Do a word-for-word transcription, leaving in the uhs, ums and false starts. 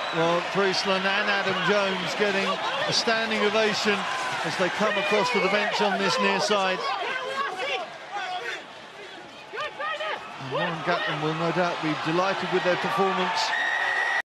Well, Priestland and Adam Jones getting a standing ovation as they come across to the bench on this near side. And Warren Gatland will no doubt be delighted with their performance.